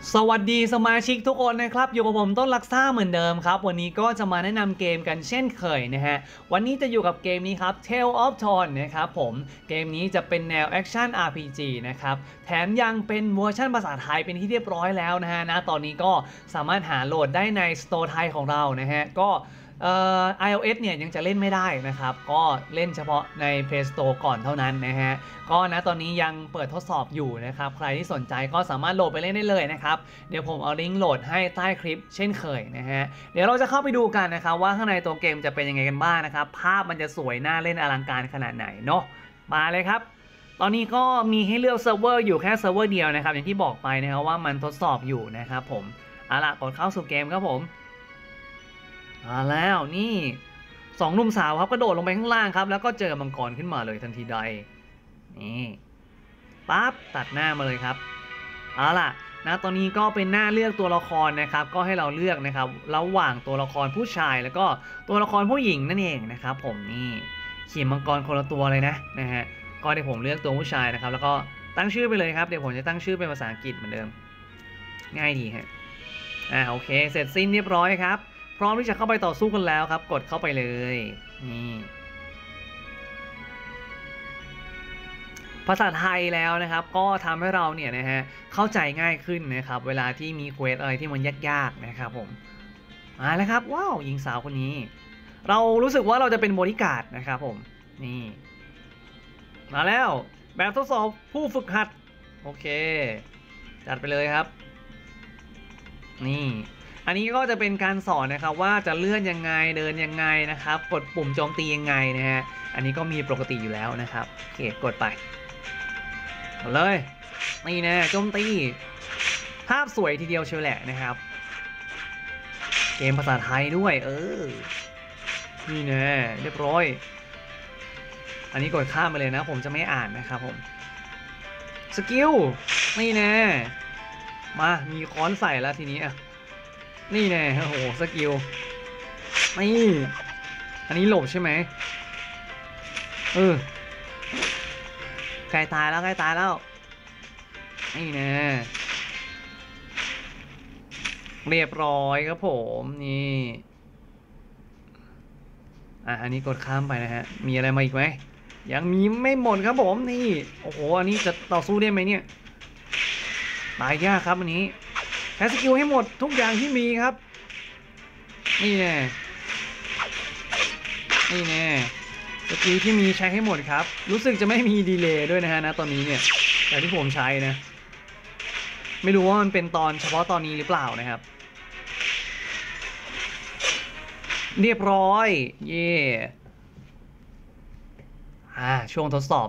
สวัสดีสมาชิกทุกคนนะครับอยู่กับผมต้นลักซ่าเหมือนเดิมครับวันนี้ก็จะมาแนะนำเกมกันเช่นเคยนะฮะวันนี้จะอยู่กับเกมนี้ครับ Tale of Tron นะครับผมเกมนี้จะเป็นแนว Action RPG นะครับแถมยังเป็นเวอร์ชันภาษาไทยเป็นที่เรียบร้อยแล้วนะฮะตอนนี้ก็สามารถหาโหลดได้ใน Store ไทยของเรานะฮะก็iOS เนี่ยยังจะเล่นไม่ได้นะครับก็เล่นเฉพาะใน Play Store ก่อนเท่านั้นนะฮะก็ตอนนี้ยังเปิดทดสอบอยู่นะครับใครที่สนใจก็สามารถโหลดไปเล่นได้เลยนะครับเดี๋ยวผมเอาลิงก์โหลดให้ใต้คลิปเช่นเคยนะฮะเดี๋ยวเราจะเข้าไปดูกันนะครับว่าข้างในตัวเกมจะเป็นยังไงกันบ้างนะครับภาพมันจะสวยน่าเล่นอลังการขนาดไหนเนาะมาเลยครับตอนนี้ก็มีให้เลือกเซิร์ฟเวอร์อยู่แค่เซิร์ฟเวอร์เดียวนะครับอย่างที่บอกไปนะครับว่ามันทดสอบอยู่นะครับผมเอาล่ะกดเข้าสู่เกมครับผมมาแล้วนี่สองหนุ่มสาวครับกระโดดลงไปข้างล่างครับแล้วก็เจอมังกรขึ้นมาเลยทันทีใดนี่ปั๊บตัดหน้ามาเลยครับเอาล่ะตอนนี้ก็เป็นหน้าเลือกตัวละครนะครับก็ให้เราเลือกนะครับระหว่างตัวละครผู้ชายแล้วก็ตัวละครผู้หญิงนั่นเองนะครับผมนี่ขี่มังกรคนละตัวเลยนะฮะก็เดี๋ยวผมเลือกตัวผู้ชายนะครับแล้วก็ตั้งชื่อไปเลยครับเดี๋ยวผมจะตั้งชื่อเป็นภาษาอังกฤษเหมือนเดิมง่ายดีฮะโอเคเสร็จสิ้นเรียบร้อยครับพร้อมที่จะเข้าไปต่อสู้กันแล้วครับกดเข้าไปเลยนี่ภาษาไทยแล้วนะครับก็ทำให้เราเนี่ยนะฮะเข้าใจง่ายขึ้นนะครับเวลาที่มีเควสอะไรที่มันยากๆนะครับผมมาแล้วครับว้าวหญิงสาวคนนี้เรารู้สึกว่าเราจะเป็นบริการดนะครับผมนี่มาแล้วแบบทดสอบผู้ฝึกหัดโอเคจัดไปเลยครับนี่อันนี้ก็จะเป็นการสอนนะครับว่าจะเลื่อนยังไงเดินยังไงนะครับกดปุ่มโจมตียังไงนะฮะอันนี้ก็มีปกติอยู่แล้วนะครับโอเคกดไปเลยนี่แน่โจมตีภาพสวยทีเดียวเชียวแหละนะครับเกมภาษาไทยด้วยนี่แน่เรียบร้อยอันนี้กดข้ามไปเลยนะผมจะไม่อ่านนะครับผมสกิลนี่แน่มามีค้อนใส่แล้วทีนี้นี่แน่โอ้โหสกิลนี่อันนี้หลบใช่ไหมใกล้ตายแล้วใกล้ตายแล้วนี่แน่เรียบร้อยครับผมนี่อันนี้กดข้ามไปนะฮะมีอะไรมาอีกไหมยังมีไม่หมดครับผมนี่โอ้โหอันนี้จะต่อสู้ได้ไหมเนี่ยตายยากครับอันนี้ใช้สกิลให้หมดทุกอย่างที่มีครับนี่แน่นี่แน่สกิลที่มีใช้ให้หมดครับรู้สึกจะไม่มีดีเลย์ด้วยนะฮะตอนนี้เนี่ยแต่ที่ผมใช้นะไม่รู้ว่ามันเป็นตอนเฉพาะตอนนี้หรือเปล่านะครับเรียบร้อยเย่ช่วงทดสอบ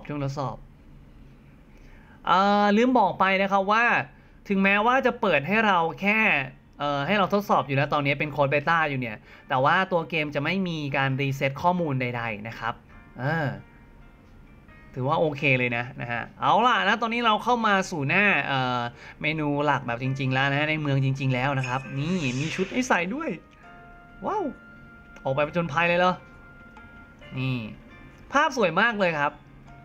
ลืมบอกไปนะครับว่าถึงแม้ว่าจะเปิดให้เราแค่ให้เราทดสอบอยู่แล้วตอนนี้เป็นโค้ดเบต้าอยู่เนี่ยแต่ว่าตัวเกมจะไม่มีการรีเซ็ตข้อมูลใดๆนะครับถือว่าโอเคเลยนะฮะเอาล่ะตอนนี้เราเข้ามาสู่หน้าเมนูหลักแบบจริงๆแล้วนะในเมืองจริงๆแล้วนะครับนี่มีชุดให้ใส่ด้วยว้าวออกไปผจญภัยเลยเหรอนี่ภาพสวยมากเลยครับ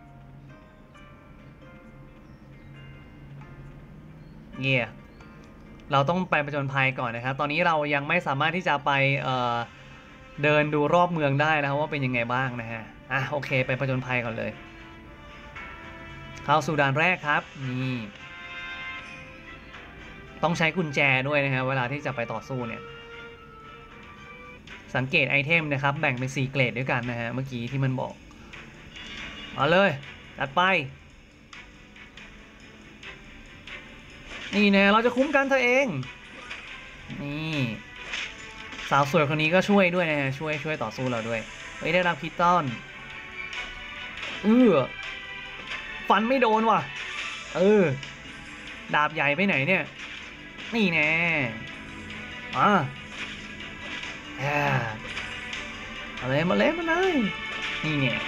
เราต้องไปผจญภัยก่อนนะครับตอนนี้เรายังไม่สามารถที่จะไปเดินดูรอบเมืองได้นะครับว่าเป็นยังไงบ้างนะฮะโอเคไปผจญภัยก่อนเลยเข้าสู่ด่านแรกครับนี่ต้องใช้กุญแจด้วยนะครับเวลาที่จะไปต่อสู้เนี่ยสังเกตไอเทมนะครับแบ่งเป็น4เกรดด้วยกันนะฮะเมื่อกี้ที่มันบอกเอาเลยจัดไปนี่แน่เราจะคุ้มกันเธอเองนี่สาวสวยคนนี้ก็ช่วยด้วยนะฮะช่วยต่อสู้เราด้วยได้รับพิตตันฟันไม่โดนว่ะดาบใหญ่ไปไหนเนี่ยนี่แน่มาเลยนี่เนี่ย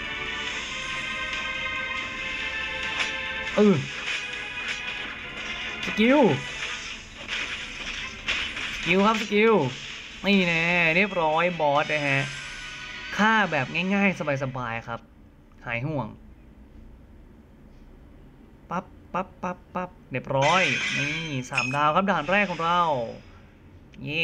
สกิลครับสกิลนี่แน่เรียบร้อยบอสนะฮะฆ่าแบบง่ายๆสบายๆครับหายห่วงปั๊บปั๊บเรียบร้อยนี่3 ดาวครับด่านแรกของเราเย่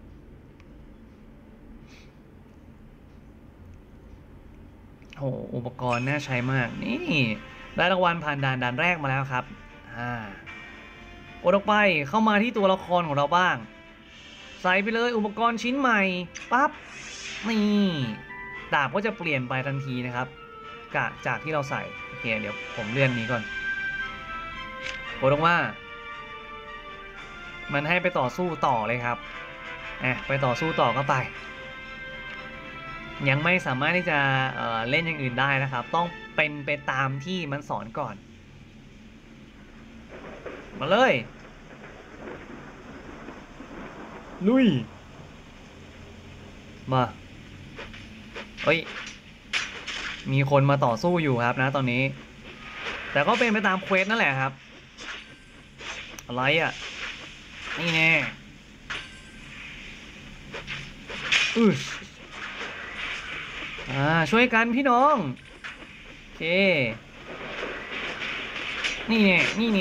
โหอุปกรณ์น่าใช้มากนี่ได้รางวัลผ่านด่านแรกมาแล้วครับกดออกไปเข้ามาที่ตัวละครของเราบ้างใส่ไปเลยอุปกรณ์ชิ้นใหม่ปั๊บนี่ดาบก็จะเปลี่ยนไปทันทีนะครับจากที่เราใส่โอเคเดี๋ยวผมเลื่อนนี้ก่อนกดลงว่ามันให้ไปต่อสู้ต่อเลยครับไปต่อสู้ต่อก็ไปยังไม่สามารถที่จะเล่นอย่างอื่นได้นะครับต้องเป็นไปตามที่มันสอนก่อนมาเลยลุยมาเฮ้ยมีคนมาต่อสู้อยู่ครับนะตอนนี้แต่ก็เป็นไปตามเควสนั่นแหละครับอะไรอ่ะนี่แน่ช่วยกันพี่น้องโอเคนี่แน่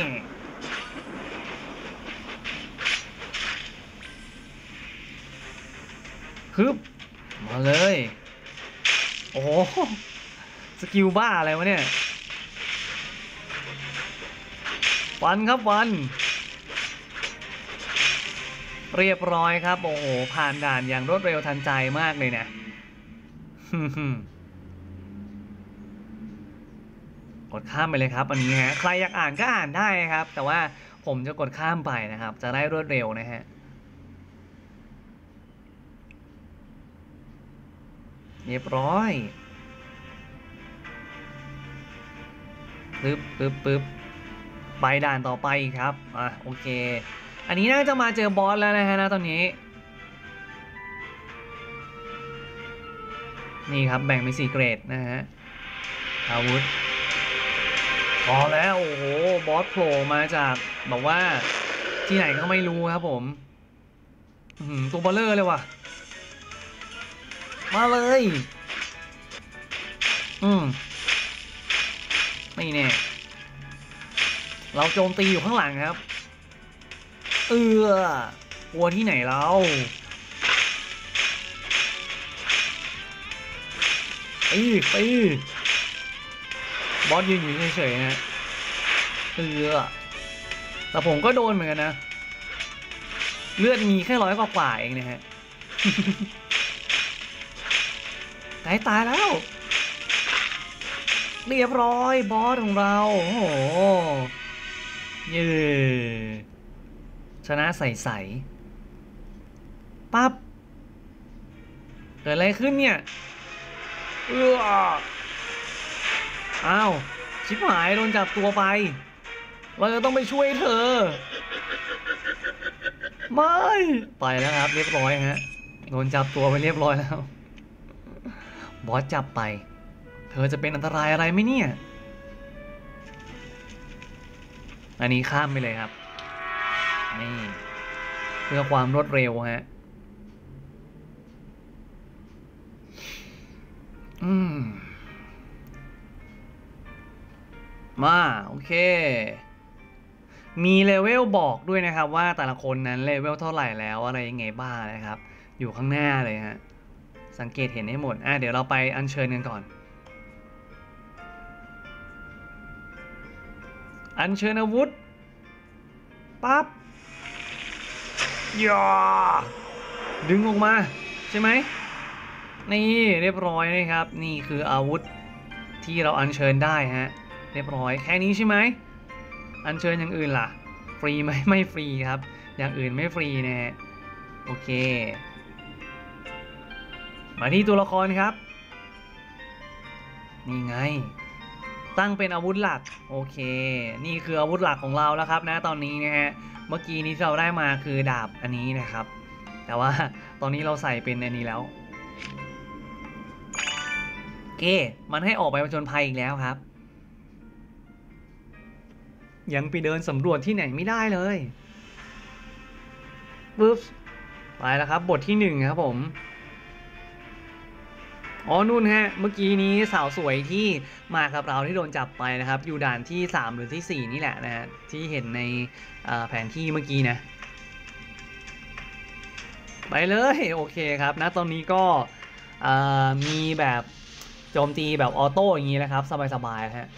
ฮึบมาเลยโอ้โหสกิลบ้าอะไรวะเนี่ยฟันครับฟันเรียบร้อยครับโอ้โหผ่านด่านอย่างรวดเร็วทันใจมากเลยนะกดข้ามไปเลยครับอันนี้ฮะใครอยากอ่านก็อ่านได้ครับแต่ว่าผมจะกดข้ามไปนะครับจะได้รวดเร็วนะฮะเรียบร้อยปึ๊บไปด่านต่อไปครับโอเคอันนี้น่าจะมาเจอบอสแล้วนะฮะตอนนี้นี่ครับแบ่งเป็น4 เกรดนะฮะอาวุธพอแล้วโอ้โหบอสโผล่มาจากบอกว่าที่ไหนก็ไม่รู้ครับผมตัวเบลเลอร์เลยว่ะมาเลยนี่เนี่ยเราโจมตีอยู่ข้างหลังครับกลัวที่ไหนเราตีบอสยืนอยู่เฉยๆนะแต่ผมก็โดนเหมือนกันนะเลือดมีแค่100 กว่าเองนะฮะตายแล้วเรียบร้อยบอสของเราโอ้โหเย้ชนะใสปั๊บเกิดอะไรขึ้นเนี่ยอ้าวชิบหายโดนจับตัวไปเราจะต้องไปช่วยเธอไม่ไปแล้วครับเรียบร้อยฮะโดนจับตัวไปเรียบร้อยแล้วบอสจับไปเธอจะเป็นอันตรายอะไรไหมเนี่ยอันนี้ข้ามไปเลยครับนี่เพื่อความรวดเร็วฮะมาโอเคมีเลเวลบอกด้วยนะครับว่าแต่ละคนนั้นเลเวลเท่าไหร่แล้วอะไรยังไงบ้างนะครับอยู่ข้างหน้าเลยฮะสังเกตเห็นให้หมดเดี๋ยวเราไปอัญเชิญกันก่อนอัญเชิญอาวุธปั๊บย่าดึงออกมาใช่ไหมนี่เรียบร้อยนะครับนี่คืออาวุธที่เราอัญเชิญได้ฮะเรียบร้อยแค่นี้ใช่ไหมอัญเชิญอย่างอื่นล่ะฟรีไหมไม่ฟรีครับอย่างอื่นไม่ฟรีนะฮะโอเคมาที่ตัวละครครับนี่ไงตั้งเป็นอาวุธหลักโอเคนี่คืออาวุธหลักของเราแล้วครับนะตอนนี้นะฮะเมื่อกี้นี้เราได้มาคือดาบอันนี้นะครับแต่ว่าตอนนี้เราใส่เป็นอันนี้แล้วโอเคมันให้ออกไปผจญภัยอีกแล้วครับยังไปเดินสำรวจที่ไหนไม่ได้เลยปึ๊บไปแล้วครับบทที่1ครับผมอ๋อนู่นฮะเมื่อกี้นี้สาวสวยที่มากับเราที่โดนจับไปนะครับอยู่ด่านที่3หรือที่4นี่แหละนะฮะที่เห็นในแผนที่เมื่อกี้นะไปเลยโอเคครับนะตอนนี้ก็มีแบบโจมตีแบบออโต้อย่างนี้นะครับสบายๆฮะ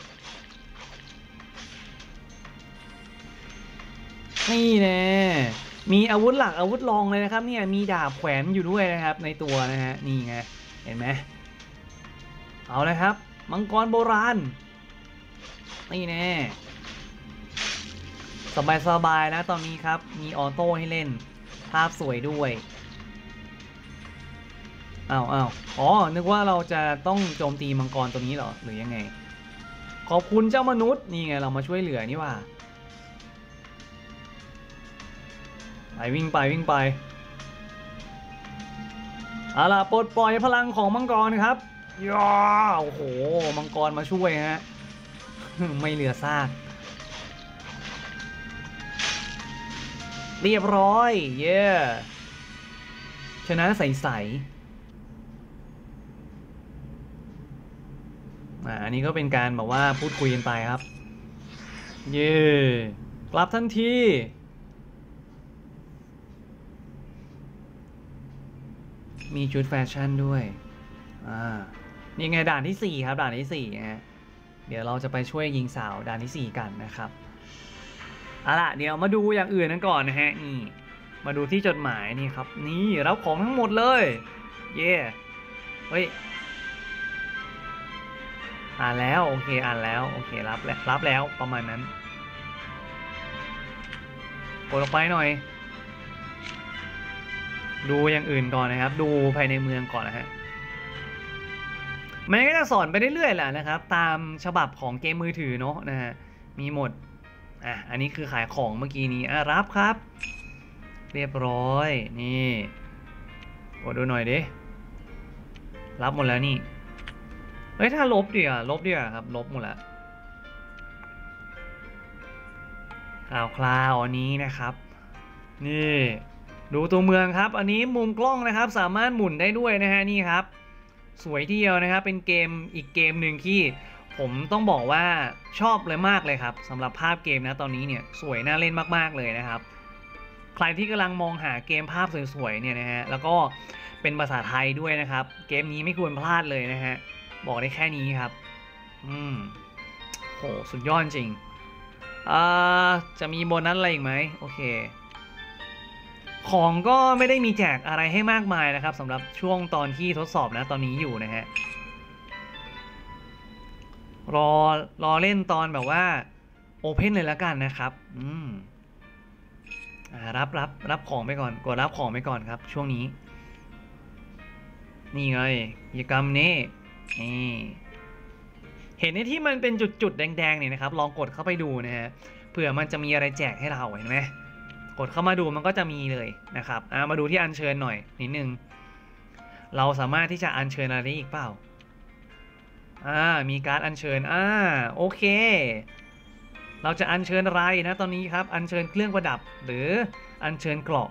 นี่แน่มีอาวุธหลักอาวุธรองเลยนะครับเนี่ยมีดาบแขวนอยู่ด้วยนะครับในตัวนะฮะนี่ไงเห็นไหมเอาเลยครับมังกรโบราณนี่แน่สบายๆนะตอนนี้ครับมีออโต้ให้เล่นภาพสวยด้วยอ้าวอ๋อนึกว่าเราจะต้องโจมตีมังกรตัวนี้เหรอหรือยังไงขอบคุณเจ้ามนุษย์นี่ไงเรามาช่วยเหลือนี่ว่าไปวิ่งไปเอาล่ะปลดปล่อยพลังของมังกรครับย่าโอ้โหมังกรมาช่วยฮะไม่เหลือซากเรียบร้อยเย้ชนะใสอันนี้ก็เป็นการแบบว่าพูดคุยกันไปครับเย้กลับทันทีมีชุดแฟชั่นด้วยนี่ไงด่านที่4ครับด่านที่4ฮะเดี๋ยวเราจะไปช่วยยิงสาวด่านที่4กันนะครับเอาล่ะเดี๋ยวมาดูอย่างอื่นกันก่อนนะฮะนี่มาดูที่จดหมายนี่ครับนี่รับของทั้งหมดเลยเย่เฮ้ยอ่านแล้วโอเคอ่านแล้วโอเครับแล้วประมาณนั้นกดออกไปหน่อยดูอย่างอื่นก่อนนะครับดูภายในเมืองก่อนนะฮะมันก็จะสอนไปเรื่อยๆแหละนะครับตามฉบับของเกมมือถือเนาะนะฮะมีหมดอันนี้คือขายของเมื่อกี้นี้รับครับเรียบร้อยนี่กดดูหน่อยดิรับหมดแล้วนี่เฮ้ยถ้าลบดีอ่ะครับลบหมดแล้วคราวอันนี้นะครับนี่ดูตัวเมืองครับอันนี้มุมกล้องนะครับสามารถหมุนได้ด้วยนะฮะนี่ครับสวยทีเดียวนะครับเป็นเกมอีกเกมหนึ่งที่ผมต้องบอกว่าชอบเลยมากเลยครับสำหรับภาพเกมนะตอนนี้เนี่ยสวยน่าเล่นมากๆเลยนะครับใครที่กำลังมองหาเกมภาพสวยๆเนี่ยนะฮะแล้วก็เป็นภาษาไทยด้วยนะครับเกมนี้ไม่ควรพลาดเลยนะฮะบอกได้แค่นี้ครับโหสุดยอดจริงจะมีโบนัสอะไรอีกไหมโอเคของก็ไม่ได้มีแจกอะไรให้มากมายนะครับสำหรับช่วงตอนที่ทดสอบนะตอนนี้อยู่นะฮะรอเล่นตอนแบบว่าโอเพนเลยแล้วกันนะครับรับของไปก่อนกดรับของไปก่อนครับช่วงนี้นี่ไงกิจกรรมนี้นี่เห็นในที่มันเป็นจุดแดงๆเนี่ยนะครับลองกดเข้าไปดูนะฮะเผื่อมันจะมีอะไรแจกให้เราเห็นไหมกดเข้ามาดูมันก็จะมีเลยนะครับมาดูที่อัญเชิญหน่อยนิดนึงเราสามารถที่จะอัญเชิญอะไรได้อีกเปล่ามีการอัญเชิญโอเคเราจะอัญเชิญอะไรนะตอนนี้ครับอัญเชิญเครื่องประดับหรืออัญเชิญเกราะ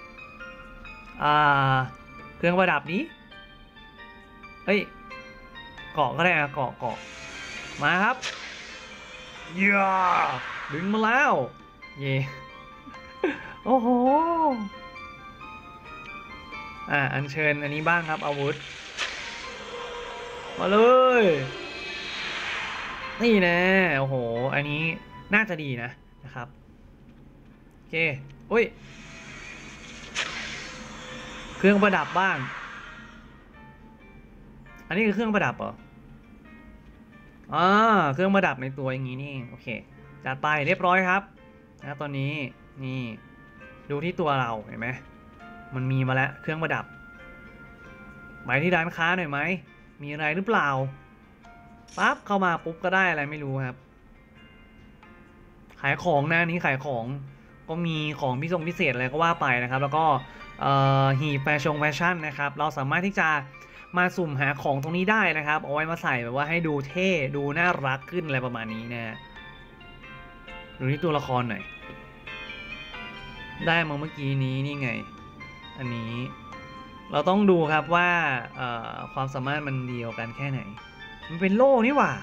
เครื่องประดับนี้เฮ้ยเกาะก็ได้เกาะมาครับย่าดึงมาแล้วเย่โอ้โหอัญเชิญอันนี้บ้างครับอาวุธมาเลยนี่นะโอ้โหอันนี้น่าจะดีนะครับโอเคอุ้ยเครื่องประดับบ้างอันนี้คือเครื่องประดับเหรอเครื่องประดับในตัวอย่างนี้นี่โอเคจัดไปเรียบร้อยครับนะตอนนี้นี่ดูที่ตัวเราเห็นไหมมันมีมาแล้วเครื่องประดับไปที่ร้านค้าหน่อยไหมมีอะไรหรือเปล่าปั๊บเข้ามาปุ๊บก็ได้อะไรไม่รู้ครับขายของนะนี้ขายของก็มีของพิเศษอะไรก็ว่าไปนะครับแล้วก็หีบแฟชั่นนะครับเราสามารถที่จะมาสุ่มหาของตรงนี้ได้นะครับเอาไว้มาใส่แบบว่าให้ดูเท่ดูน่ารักขึ้นอะไรประมาณนี้นะดูที่ตัวละครหน่อยได้มาเมื่อกี้นี้นี่ไงอันนี้เราต้องดูครับว่าความสามารถมันเดียวกันแค่ไหนมันเป็นโล่นี่หว่า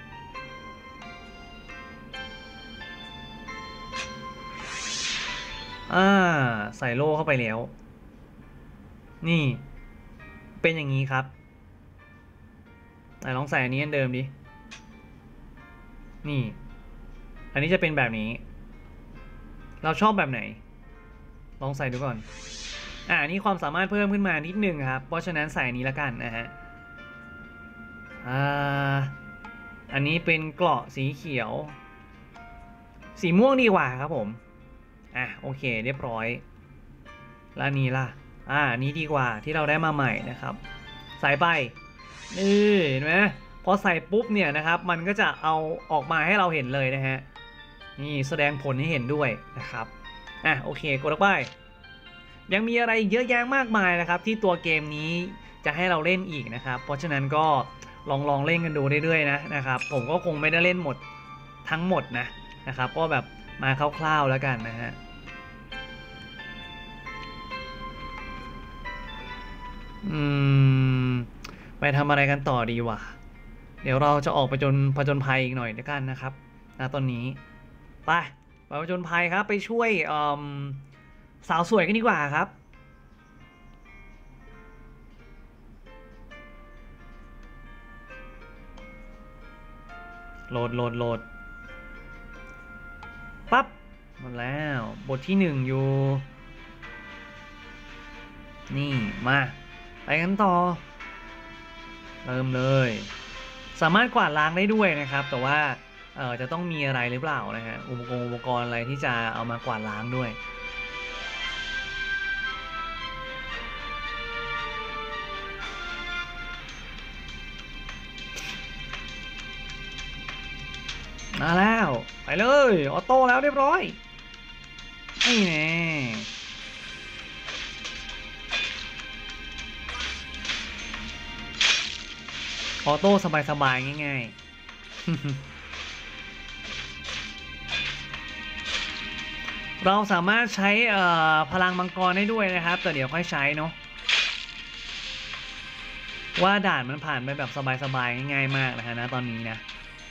ใส่โล่เข้าไปแล้วนี่เป็นอย่างนี้ครับไหนลองใส่อันนี้อันเดิมดินี่อันนี้จะเป็นแบบนี้เราชอบแบบไหนลองใส่ดูก่อนนี่ความสามารถเพิ่มขึ้นมานิดนึงครับเพราะฉะนั้นใส่อันนี้ละกันนะฮะอันนี้เป็นเกราะสีเขียวสีม่วงดีกว่าครับผมโอเคเรียบร้อยแล้วนี้ล่ะนี้ดีกว่าที่เราได้มาใหม่นะครับใส่ไปนี่เห็นไหมพอใส่ปุ๊บเนี่ยนะครับมันก็จะเอาออกมาให้เราเห็นเลยนะฮะนี่แสดงผลให้เห็นด้วยนะครับโอเคกดลงไปยังมีอะไรเยอะแยะมากมายนะครับที่ตัวเกมนี้จะให้เราเล่นอีกนะครับเพราะฉะนั้นก็ลองเล่นกันดูเรื่อยๆนะครับผมก็คงไม่ได้เล่นหมดทั้งหมดนะครับก็แบบมาคร่าวๆแล้วกันนะฮะไปทำอะไรกันต่อดีวะเดี๋ยวเราจะออกไปผจญภัยอีกหน่อยด้วยกันนะครับตอนนี้ไปผจญภัยครับไปช่วยสาวสวยกันดีกว่าครับโหลดปั๊บหมดแล้วบทที่1อยู่นี่มาไปกันต่อเริ่มเลยสามารถกวาดล้างได้ด้วยนะครับแต่ว่าจะต้องมีอะไรหรือเปล่านะฮะอุปกรณ์อะไรที่จะเอามากวาดล้างด้วยมาแล้วไปเลยออโต้แล้วเรียบร้อยนี่แน่ออโต้สบายๆง่ายๆ เราสามารถใช้พลังมังกรได้ด้วยนะครับแต่เดี๋ยวค่อยใช้เนาะว่าด่านมันผ่านไปแบบสบายๆง่ายๆมากนะตอนนี้นะ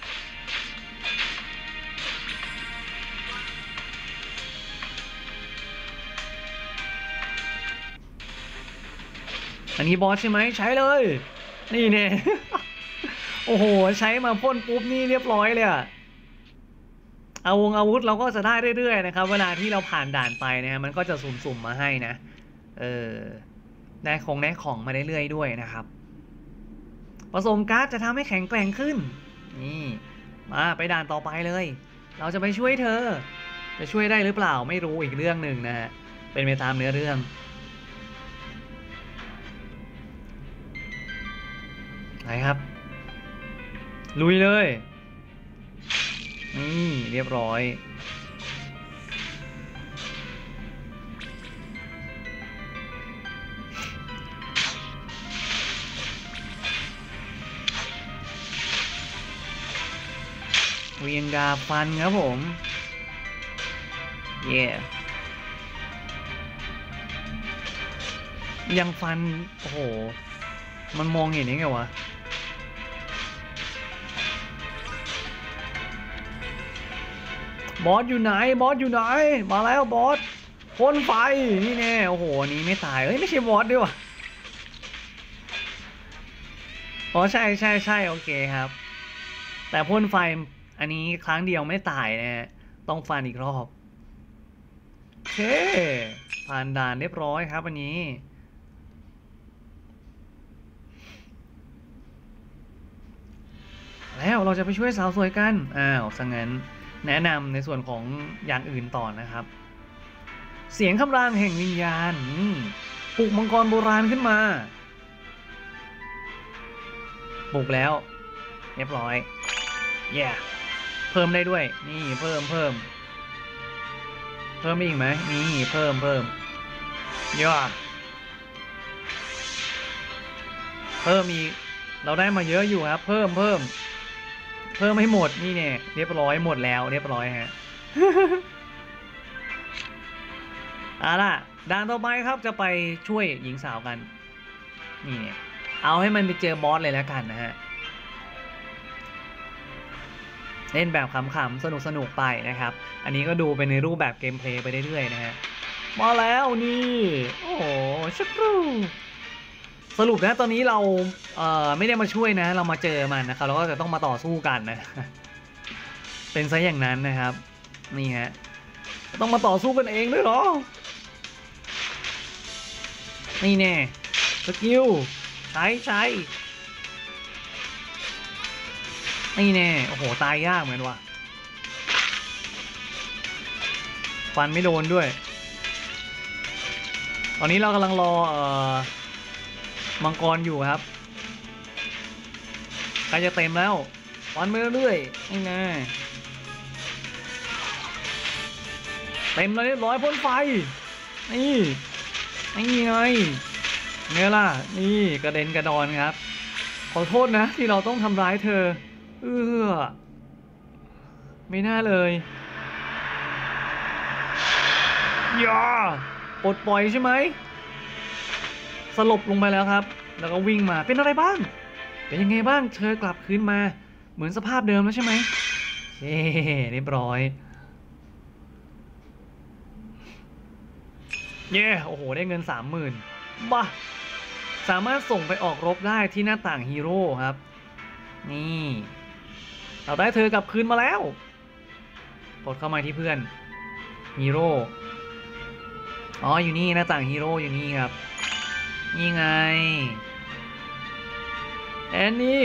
อันนี้บอสใช่ไหมใช้เลยนี่เนี่ย โอ้โหใช้มาพ่นปุ๊บนี่เรียบร้อยเลยอะอาวุธเราก็จะได้เรื่อยๆนะครับเวลาที่เราผ่านด่านไปนะมันก็จะสุ่มๆมาให้นะได้ของมาเรื่อยๆด้วยนะครับผสมการ์ดจะทำให้แข็งแกร่งขึ้นนี่มาไปด่านต่อไปเลยเราจะไปช่วยเธอจะช่วยได้หรือเปล่าไม่รู้อีกเรื่องหนึ่งนะฮะเป็นไปตามเนื้อเรื่องไปครับลุยเลยนี่เรียบร้อยเวียงดาฟันครับผมยังฟันโอ้โหมันมองเห็นยังไงวะบอสอยู่ไหนมาแล้วบอสพ่นไฟนี่แน่โอ้โหอันนี้ไม่ตายไม่ใช่บอสด้วยวะใช่โอเคครับแต่พ่นไฟอันนี้ครั้งเดียวไม่ตายนะต้องฟันอีกรอบโอเคผ่านด่านเรียบร้อยครับอันนี้แล้วเราจะไปช่วยสาวสวยกันซะงั้นแนะนำในส่วนของอย่างอื่นต่อนะครับเสียงคำรามแห่งวิญญาณปลุกมังกรโบราณขึ้นมาปลุกแล้วเรียบร้อยเพิ่มได้ด้วยนี่เพิ่มอีกไหมนี่เพิ่มเพิ่มอีกเราได้มาเยอะอยู่ครับเพิ่มให้หมดนี่เนี่ยเรียบร้อยหมดแล้วเรียบร้อยฮะ ล่ะด่านต่อไปครับจะไปช่วยหญิงสาวกันนี่เอาให้มันไปเจอบอสเลยแล้วกันนะฮะเล่นแบบขำๆสนุกไปนะครับอันนี้ก็ดูเป็นในรูปแบบเกมเพลย์ไปเรื่อยๆนะฮะมาแล้วนี่โอ้โหชักรูสรุปนะตอนนี้เราไม่ได้มาช่วยนะเรามาเจอมันนะครับเราก็จะต้องมาต่อสู้กันนะเป็นซะอย่างนั้นนะครับนี่ฮะต้องมาต่อสู้กันเองด้วยเหรอนี่แน่สกิลใช้นี่แน่โอ้โหตายยากเหมือนว่ะฟันไม่โดนด้วยตอนนี้เรากำลังรอมังกรอยู่ครับใกล้จะเต็มแล้วฟันไปเรื่อยๆนี่แน่เต็มแล้วเรียบร้อยพ่นไฟนี่ไงเนี่ยล่ะนี่กระเด็นกระดอนครับขอโทษนะที่เราต้องทำร้ายเธอไม่น่าเลยอย่าปลดปล่อยใช่ไหมสลบลงไปแล้วครับแล้วก็วิ่งมาเป็นอะไรบ้างเป็นยังไงบ้างเธอกลับคืนมาเหมือนสภาพเดิมแล้วใช่ไหมเรียบร้อยโอ้โหได้เงิน 30,000บ้าสามารถส่งไปออกรบได้ที่หน้าต่างฮีโร่ครับนี่เราได้เธอกลับคืนมาแล้วกดเข้ามาที่เพื่อนฮีโร่อ๋ออยู่นี่หน้าต่างฮีโร่อยู่นี่ครับนี่ไงแอนนี่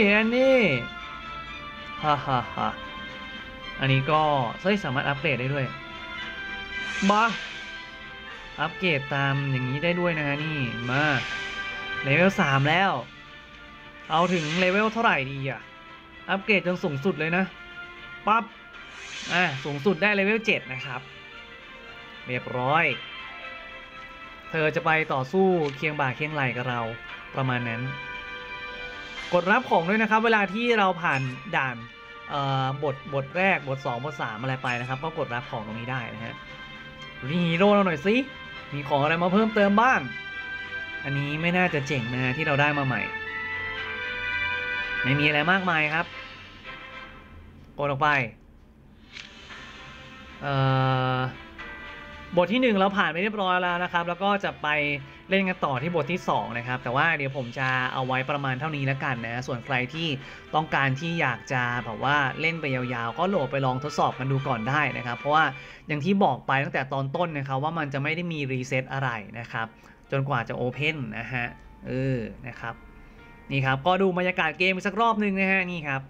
ฮ่าอันนี้ก็สามารถอัปเกรดได้ด้วยบ้าอัปเกรดตามอย่างนี้ได้ด้วยนะฮะนี่มาเลเวล 3แล้วเอาถึงเลเวลเท่าไหร่ดีอ่ะอัปเกรดจนสูงสุดเลยนะปั๊บสูงสุดได้เลเวล 7นะครับเรียบร้อยเธอจะไปต่อสู้เคียงบ่าเคียงไหล่กับเราประมาณนั้นกดรับของด้วยนะครับเวลาที่เราผ่านด่านบทแรกบท 2 บท 3อะไรไปนะครับก็กดรับของตรงนี้ได้นะฮะรีฮีโร่เราหน่อยสิมีของอะไรมาเพิ่มเติมบ้างอันนี้ไม่น่าจะเจ๋งนะที่เราได้มาใหม่ไม่มีอะไรมากมายครับกดออกไปบทที่1เราผ่านไปเรียบร้อยแล้วนะครับแล้วก็จะไปเล่นกันต่อที่บทที่2นะครับแต่ว่าเดี๋ยวผมจะเอาไว้ประมาณเท่านี้แล้วกันนะส่วนใครที่ต้องการที่อยากจะแบบว่าเล่นไปยาวๆก็โหลดไปลองทดสอบกันดูก่อนได้นะครับเพราะว่าอย่างที่บอกไปตั้งแต่ตอนต้นนะครับว่ามันจะไม่ได้มีรีเซ็ตอะไรนะครับจนกว่าจะโอเพนนะฮะนะครับนี่ครับก็ดูบรรยากาศเกมสักรอบนึงนะฮะนี่ครับ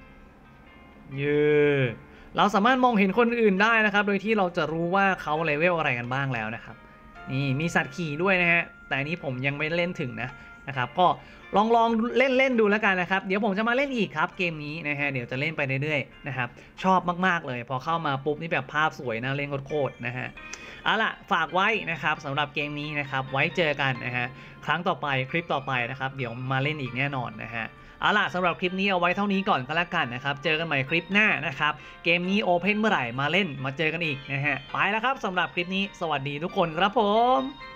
เราสามารถมองเห็นคนอื่นได้นะครับโดยที่เราจะรู้ว่าเขาเลเวลอะไรกันบ้างแล้วนะครับนี่มีสัตว์ขี่ด้วยนะฮะแต่นี้ผมยังไม่เล่นถึงนะครับก็ลองเล่นดูแล้วกันนะครับเดี๋ยวผมจะมาเล่นอีกครับเกมนี้นะฮะเดี๋ยวจะเล่นไปเรื่อยๆนะครับชอบมากๆเลยพอเข้ามาปุ๊บนี่แบบภาพสวยนะเล่นโคตรนะฮะเอาล่ะฝากไว้นะครับสำหรับเกมนี้นะครับไว้เจอกันนะฮะครั้งต่อไปคลิปต่อไปนะครับเดี๋ยวมาเล่นอีกแน่นอนนะฮะเอาล่ะสำหรับคลิปนี้เอาไว้เท่านี้ก่อนก็แล้วกันนะครับเจอกันใหม่คลิปหน้านะครับเกมนี้โอเพนเมื่อไหร่มาเล่นมาเจอกันอีกนะฮะไปแล้วครับสำหรับคลิปนี้สวัสดีทุกคนครับผม